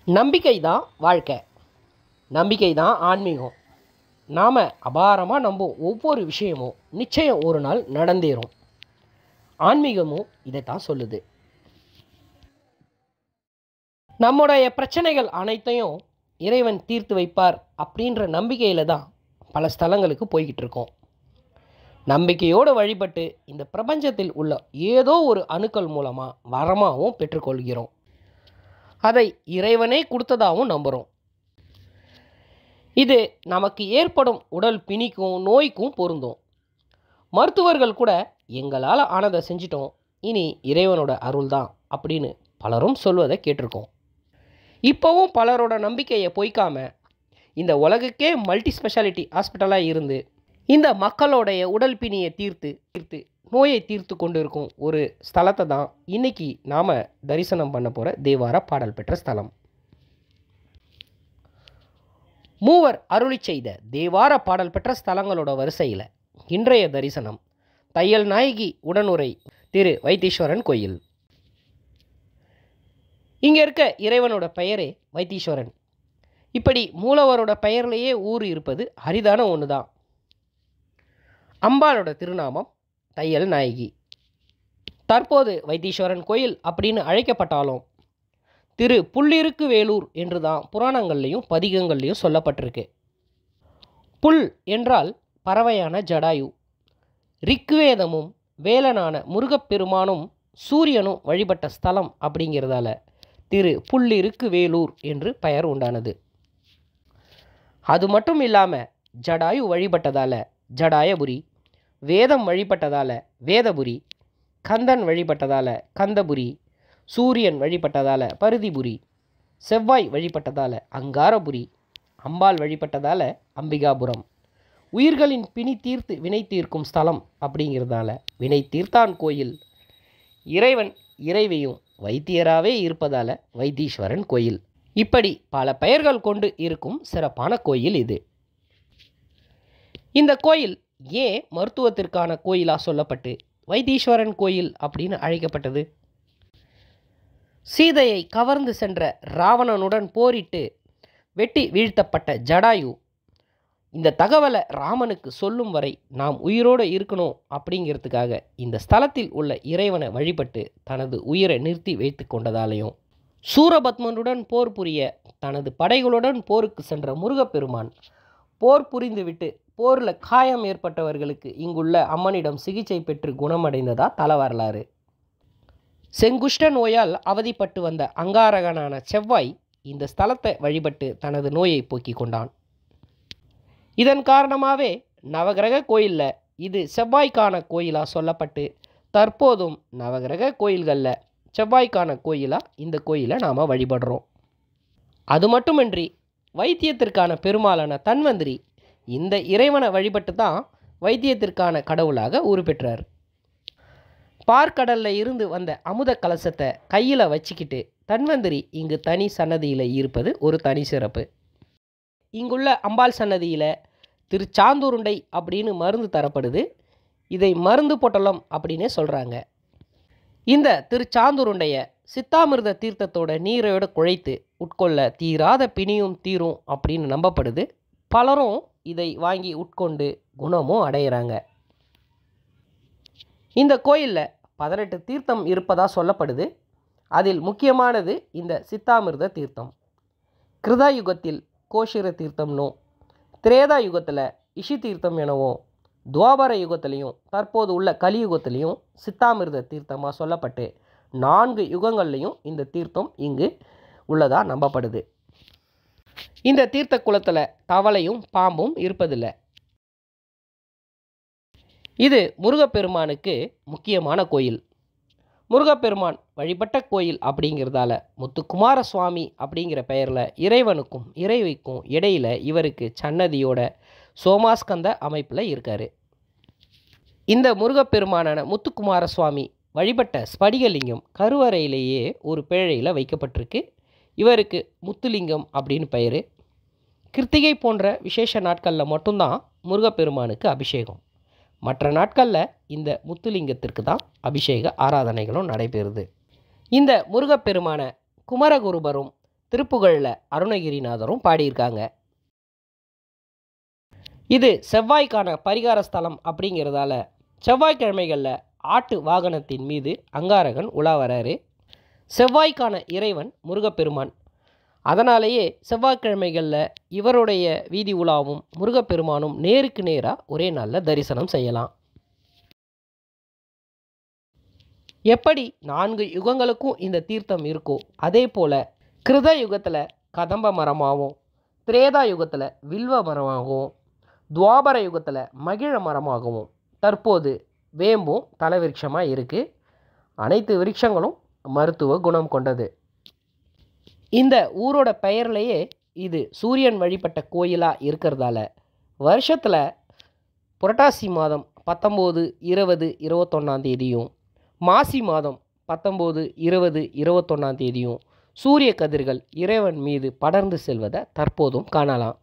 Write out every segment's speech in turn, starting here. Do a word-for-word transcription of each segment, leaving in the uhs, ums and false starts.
நம்பிக்கை தான் வாழ்க்கை, நம்பிக்கை தான் ஆன்மீகம். நாம் அபாரமாக நம்பும் ஒவ்வொரு விஷயமும் நிச்சயம் ஒரு நாள் நடந்தேறும். ஆன்மீகமும் இதைத்தான் சொல்லுது. நம்முடைய பிரச்சனைகள் அனைத்தையும் இறைவன் தீர்த்து வைப்பார் அப்படின்ற நம்பிக்கையில் தான் பல ஸ்தலங்களுக்கு போய்கிட்டு இருக்கோம். நம்பிக்கையோடு வழிபட்டு இந்த பிரபஞ்சத்தில் உள்ள ஏதோ ஒரு அணுக்கள் மூலமாக வரமாகவும் பெற்றுக்கொள்கிறோம். அதை இறைவனே கொடுத்ததாகவும் நம்புகிறோம். இது நமக்கு ஏற்படும் உடல் பிணிக்கும் நோய்க்கும் பொருந்தும். மருத்துவர்கள் கூட எங்களால் ஆனதை செஞ்சிட்டோம், இனி இறைவனோட அருள் தான் அப்படின்னு பலரும் சொல்வதை கேட்டிருக்கோம். இப்போவும் பலரோட நம்பிக்கையை பொய்க்காம இந்த உலகுக்கே மல்டி ஸ்பெஷாலிட்டி ஹாஸ்பிட்டலாக இருந்து இந்த மக்களோடைய உடல் பிணியை தீர்த்து தீர்த்து நோயை தீர்த்து கொண்டு இருக்கும் ஒரு ஸ்தலத்தை தான் இன்றைக்கி நாம் தரிசனம் பண்ண போகிற தேவார பாடல் பெற்ற ஸ்தலம். மூவர் அருளி செய்த தேவார பாடல் பெற்ற ஸ்தலங்களோட வரிசையில் இன்றைய தரிசனம் தையல் நாயகி உடனுரை திரு வைத்தீஸ்வரன் கோயில். இங்கே இருக்க இறைவனோட பெயரே வைத்தீஸ்வரன். இப்படி மூலவரோட பெயர்லேயே ஊர் இருப்பது அரிதான ஒன்று தான். அம்பாளோட திருநாமம் தையல் நாயகி. தற்போது வைத்தீஸ்வரன் கோயில் அப்படின்னு அழைக்கப்பட்டாலும் திரு புள்ளிருக்கு வேலூர் என்று தான் புராணங்கள்லேயும் பதிகங்கள்லேயும் சொல்லப்பட்டிருக்கு. புல் என்றால் பறவையான ஜடாயு. ரிக்வேதமும் வேலனான முருகப்பெருமானும் சூரியனும் வழிபட்ட ஸ்தலம் அப்படிங்கிறதால திரு புள்ளிருக்கு வேலூர் என்று பெயர் உண்டானது. அது மட்டும் இல்லாமல் ஜடாயு வழிபட்டதால் ஜடாயபுரி, வேதம் வழிபட்டதால் வேதபுரி, கந்தன் வழிபட்டதால் கந்தபுரி, சூரியன் வழிபட்டதால் பருதிபுரி, செவ்வாய் வழிபட்டதால் அங்காரபுரி, அம்பாள் வழிபட்டதால் அம்பிகாபுரம், உயிர்களின் பிணி தீர்த்து வினை தீர்க்கும் ஸ்தலம் அப்படிங்கிறதால வினை தீர்த்தான் கோயில், இறைவன் இறைவியும் வைத்தியராகவே இருப்பதால் வைத்தீஸ்வரன் கோயில். இப்படி பல பெயர்கள் கொண்டு இருக்கும் சிறப்பான கோயில் இது. இந்த கோயில் ஏன் மருத்துவத்திற்கான கோயிலாக சொல்லப்பட்டு வைத்தீஸ்வரன் கோயில் அப்படின்னு அழைக்கப்பட்டது? சீதையை கவர்ந்து சென்ற ராவணனுடன் போரிட்டு வெட்டி வீழ்த்தப்பட்ட ஜடாயு இந்த தகவலை ராமனுக்கு சொல்லும் வரை நாம் உயிரோடு இருக்கணும் அப்படிங்கிறதுக்காக இந்த ஸ்தலத்தில் உள்ள இறைவனை வழிபட்டு தனது உயிரை நிறுத்தி வைத்து கொண்டதாலேயும், சூரபத்மனுடன் போர் புரிய தனது படைகளுடன் போருக்கு சென்ற முருகப்பெருமான் போர் புரிந்துவிட்டு போரில் காயம் ஏற்பட்டவர்களுக்கு இங்குள்ள அம்மனிடம் சிகிச்சை பெற்று குணமடைந்ததா தல வரலாறு. செங்குஷ்ட நோயால் அவதிப்பட்டு வந்த அங்காரகனான செவ்வாய் இந்த ஸ்தலத்தை வழிபட்டு தனது நோயை போக்கிக் கொண்டான். இதன் காரணமாகவே நவகிரக கோயிலில் இது செவ்வாய்க்கான கோயிலாக சொல்லப்பட்டு தற்போதும் நவகிரக கோயில்களில் செவ்வாய்க்கான கோயிலாக இந்த கோயிலை நாம் வழிபடுறோம். அது மட்டுமின்றி வைத்தியத்திற்கான பெருமாளான தன்வந்திரி இந்த இறைவனை வழிபட்டு தான் வைத்தியத்திற்கான கடவுளாக உருப்பெற்றார். பார்க்கடலில் இருந்து வந்த அமுத கலசத்தை கையில் வச்சுக்கிட்டு தன்வந்திரி இங்கு தனி சன்னதியில் இருப்பது ஒரு தனி சிறப்பு. இங்குள்ள அம்பாள் சன்னதியில் திருச்சாந்துருண்டை அப்படின்னு மருந்து தரப்படுது. இதை மருந்து பொட்டலம் அப்படின்னே சொல்கிறாங்க. இந்த திருச்சாந்துருண்டையை சித்தாமிர்த தீர்த்தத்தோட நீரோடு குழைத்து உட்கொள்ள தீராத பிணியும் தீரும் அப்படின்னு நம்பப்படுது. பலரும் இதை வாங்கி உட்கொண்டு குணமும் அடைகிறாங்க. இந்த கோயிலில் பதினெட்டு தீர்த்தம் இருப்பதாக சொல்லப்படுது. அதில் முக்கியமானது இந்த சித்தாமிர்த தீர்த்தம். கிருதா யுகத்தில் கோஷிர தீர்த்தம்னும், திரேதா யுகத்தில் இஷி தீர்த்தம் எனவும், துவாபர யுகத்திலையும் தற்போது உள்ள கலியுகத்திலையும் சித்தாமிர்த தீர்த்தமாக சொல்லப்பட்டு நான்கு யுகங்கள்லையும் இந்த தீர்த்தம் இங்கு உள்ளதாக நம்பப்படுது. இந்த தீர்த்த குளத்தில் தவளையும் பாம்பும் இருப்பதில்லை. இது முருகப்பெருமானுக்கு முக்கியமான கோயில். முருகப்பெருமான் வழிபட்ட கோயில் அப்படிங்கிறதால முத்துக்குமார சுவாமி அப்படிங்கிற பெயரில் இறைவனுக்கும் இறைவிக்கும் இடையில் இவருக்கு சன்னதியோட சோமாஸ்கந்த அமைப்பில் இருக்கார். இந்த முருகப்பெருமானான முத்துக்குமார சுவாமி வழிபட்ட ஸ்படிகலிங்கம் கருவறையிலேயே ஒரு பேழையில் வைக்கப்பட்டிருக்கு. இவருக்கு முத்துலிங்கம் அப்படின்னு பெயர். கிருத்திகை போன்ற விசேஷ நாட்களில் மட்டும்தான் முருகப்பெருமானுக்கு அபிஷேகம். மற்ற நாட்களில் இந்த முத்துலிங்கத்திற்கு தான் அபிஷேக ஆராதனைகளும் நடைபெறுது. இந்த முருகப்பெருமான குமரகுருபரும் திருப்புகழில் அருணகிரிநாதரும் பாடியிருக்காங்க. இது செவ்வாய்க்கான பரிகார ஸ்தலம் அப்படிங்கிறதால செவ்வாய்க்கிழமைகளில் ஆட்டு வாகனத்தின் மீது அங்காரகன் உலா வராரு. செவ்வாய்க்கான இறைவன் முருகப்பெருமான். அதனாலேயே செவ்வாய்க்கிழமைகளில் இவருடைய வீதி உலாவும் முருகப்பெருமானும் நேருக்கு நேராக ஒரே நாளில் தரிசனம் செய்யலாம். எப்படி நான்கு யுகங்களுக்கும் இந்த தீர்த்தம் இருக்கோ அதே போல் கிருத யுகத்தில் கதம்ப மரமாகவும், திரேதா யுகத்தில் வில்வ மரமாகவும், துவாபர யுகத்தில் மகிழ மரமாகவும், தற்போது வேம்பும் தலவிருட்சமாக இருக்குது. அனைத்து விருட்சங்களும் மருத்துவ குணம் கொண்டது. இந்த ஊரோட பெயர்லேயே இது சூரியன் வழிபட்ட கோயிலாக இருக்கிறதால வருஷத்தில் புரட்டாசி மாதம் பத்தொம்போது இருபது இருபத்தொன்னாம் தேதியும், மாசி மாதம் பத்தொம்போது இருபது இருபத்தொன்னாம் தேதியும் சூரிய கதிர்கள் இறைவன் மீது படர்ந்து செல்வதை தற்போதும் காணலாம்.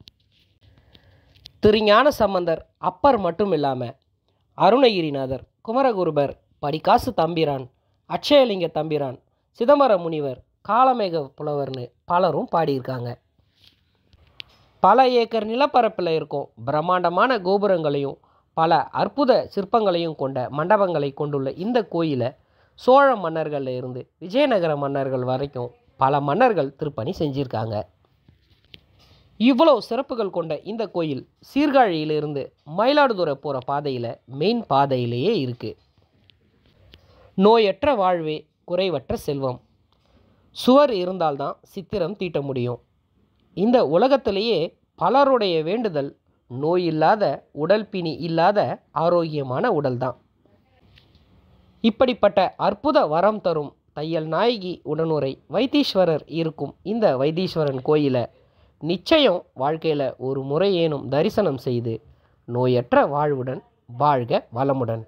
திருஞான சம்பந்தர், அப்பர் மட்டும் இல்லாமல் அருணகிரிநாதர், குமரகுருபர், படிக்காசு தம்பிரான், அட்சயலிங்க தம்பிரான், சிதம்பர முனிவர், காலமேக புலவர்னு பலரும் பாடியிருக்காங்க. பல ஏக்கர் நிலப்பரப்பில் இருக்கும் பிரம்மாண்டமான கோபுரங்களையும் பல அற்புத சிற்பங்களையும் கொண்ட மண்டபங்களை கொண்டுள்ள இந்த கோயிலை சோழ மன்னர்களில் இருந்து விஜயநகர மன்னர்கள் வரைக்கும் பல மன்னர்கள் திருப்பணி செஞ்சுருக்காங்க. இவ்வளோ சிறப்புகள் கொண்ட இந்த கோயில் சீர்காழியிலிருந்து மயிலாடுதுறை போகிற பாதையில் மெயின் பாதையிலேயே இருக்குது. நோயற்ற வாழ்வே குறைவற்ற செல்வம். சுவர் இருந்தால்தான் சித்திரம் தீட்ட முடியும். இந்த உலகத்திலேயே பலருடைய வேண்டுதல் நோய் இல்லாத, உடல் பிணி இல்லாத ஆரோக்கியமான உடல்தான். இப்படிப்பட்ட அற்புத வரம் தரும் தையல் நாயகி உடனுரை வைத்தீஸ்வரர் இருக்கும் இந்த வைத்தீஸ்வரன் கோயிலை நிச்சயம் வாழ்க்கையில் ஒரு முறையேனும் தரிசனம் செய்து நோயற்ற வாழ்வுடன் வாழ்க வளமுடன்.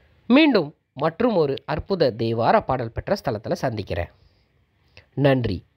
மீண்டும் மற்றும் ஒரு அற்புத தேவார பாடல் பெற்ற ஸ்தலத்தில் சந்திக்கிறேன். நன்றி.